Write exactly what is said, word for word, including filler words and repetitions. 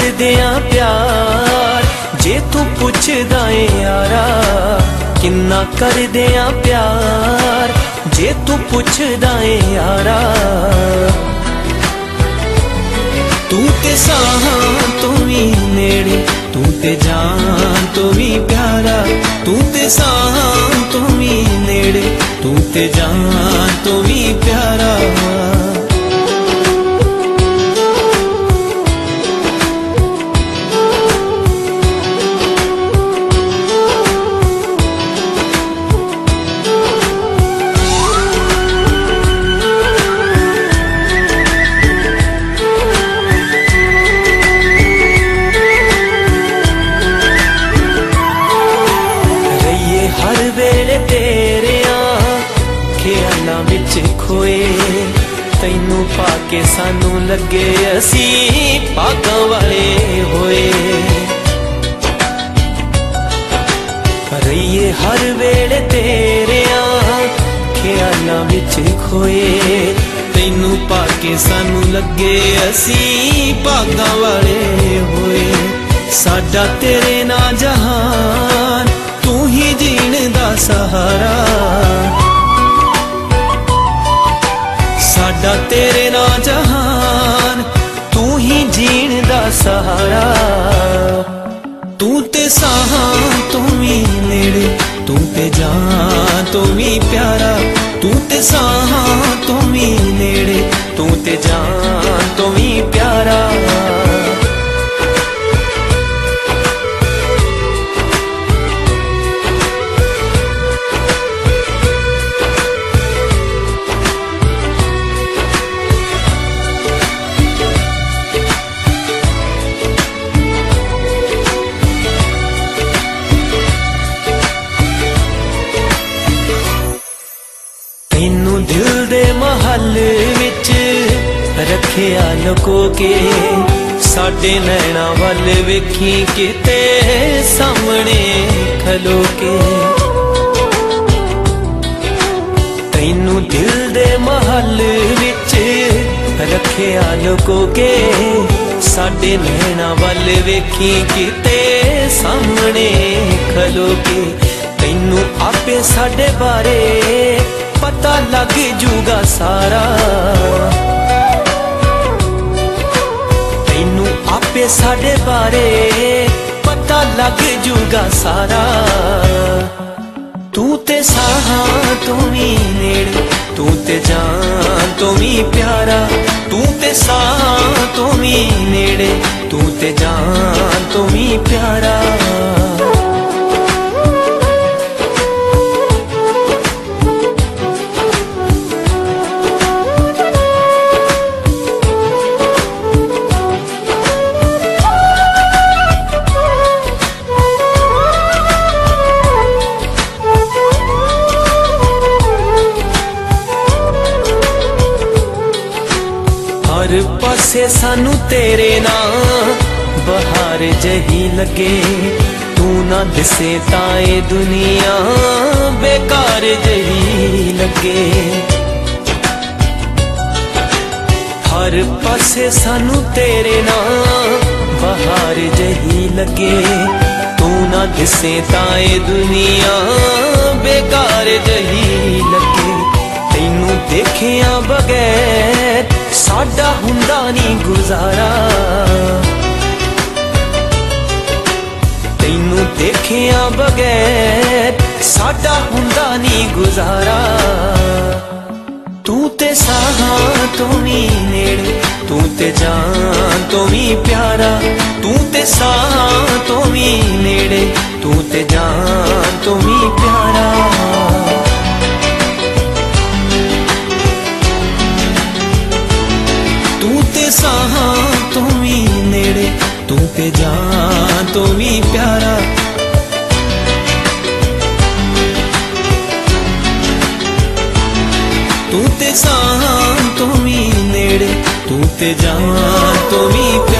कर दियां प्यार, जे तू पुछदा ए यारा किन्ना कर दियां प्यार, जे तू पुछदा ए यारा। तू ते साहां तो भी नेड़े, तू ते जान तो भी प्यारा, तू ते साहां तो भी नेड़े, तू ते जान तो भी प्यारा। हर वेले तेरिया ख्यालां विच खोए, तैनू पाके सानू लगे असी भागां वाले होए। रहिए हर वेले तेरिया ख्यालां विच खोए, तैनू पाके सानू लगे असी भागां वाले होए। साडा तेरे ना जहान, तू ही जीण दा सहारा, साडा तेरे ना जहान, तू ही जीण दा सहारा। तू ते साहां तो भी नेड़े, तू ते जान तो भी प्यारा, तू ते साहां तो भी नेड़े, तू ते जान तो भी प्यारा। तैनू दिल दे महल विच रखिया लुको के, साडे नैना वल वेखी किते सामने खलो के। तैनू दिल दे महल विच रखिया लुको के, साडे नैना वल वेखी किते सामने खलो के। तैनू आपे साडे बारे पता लग जूगा सारा, तैनू आपे साडे बारे पता लग जूगा सारा। तू ते साहां तो भी नेड़े, तू ते जान तो भी प्यारा, तू ते साहां तो भी नेड़े, तू ते जान तो भी प्यारा। हर पासे सानू तेरे ना बहार जही लगे, तू ना दिसे ताए दुनिया बेकार जही लगे। हर पासे सानू तेरे ना बहार जही लगे, तू ना दिसे ताए दुनिया बेकार जही लगे। तैनू देखिया बगैर साडा हुंदा नी गुजारा, तैनू देखिया बगैर साडा हुंदा नी गुजारा। तू ते साहां तो भी नेड़े, तू ते जान तो भी प्यारा, तू ते साहां तो भी नेड़े, तू ते जान तो भी प्यारा। तू ते साहां तो भी नेड़े, तू ते जान तो भी प्यारा। तू ते साहां तो भी नेड़े, तू ते जान तो भी